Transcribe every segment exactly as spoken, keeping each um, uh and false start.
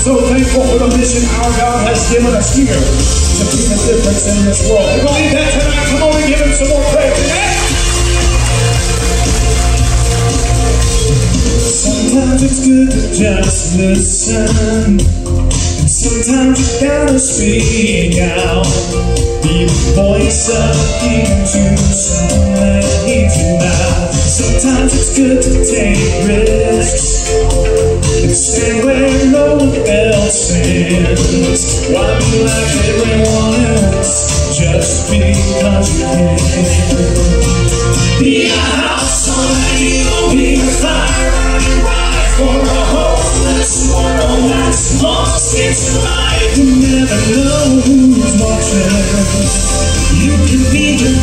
so thankful for the mission our God has given us here to be the difference in this world. We believe that tonight. Come on and give him some more praise. Sometimes it's good to just listen, and sometimes you gotta speak out. Be the voice of healing to someone that needs you now. Sometimes it's good to take risks and stand where no one else stands. Why be like everyone else just because you can? Be a house on a hill, be a fire burning bright for a hopeless world that's lost its light. You never know who's watching. You can be the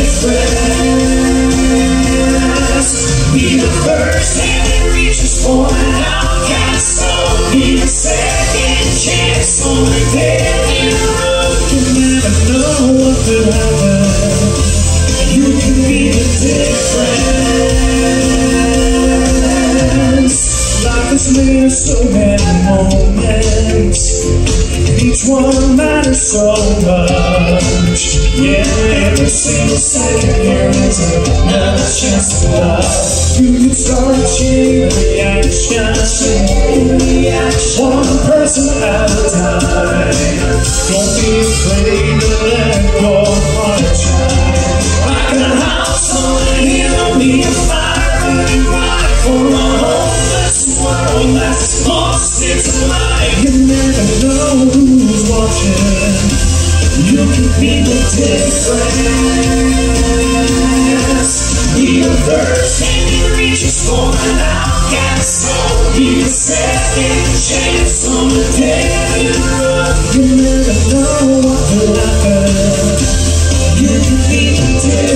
difference. Be the first hand that reaches for an outcast soul. Be the second chance on a dead-end road. You never know what could happen. You can be the difference. Life is made of so many moments, each one matters so much. Yeah, every single second here is another chance to love. You can start a chain reaction, one person at a time. Don't be afraid to let go of heart shine. Like a house on a hill, be a fire burning bright for a hopeless world that's lost its light. You never know who's watching. You can be the difference. Be the first hand that reaches for an outcast soul. Be the second chance on a dead-end road. You never know what will happen. You can be the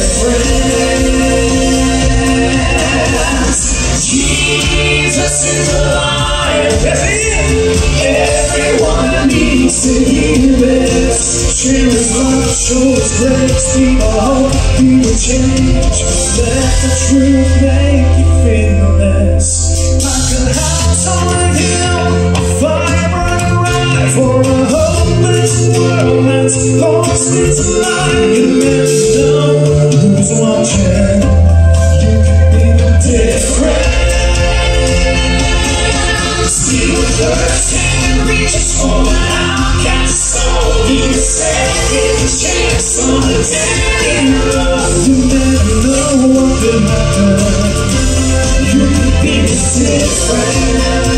difference. Jesus is alive. Everyone needs to hear this. Share his love, show his grace. Be the hope, be the change. Let the truth make you feel this. Like a house on a hill, a fire burning bright for a hopeless world that's lost its light. You never know who's watching. You can be the difference. Be the first hand that reaches for an outcast soul. Be the second chance on a dead-end road. You never know what will happen. You can be the difference.